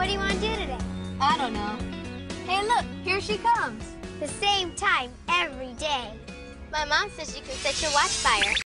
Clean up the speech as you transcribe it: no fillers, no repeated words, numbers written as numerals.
What do you want to do today? I don't know. Hey, look, here she comes. The same time every day. My mom says you can set your watch by her.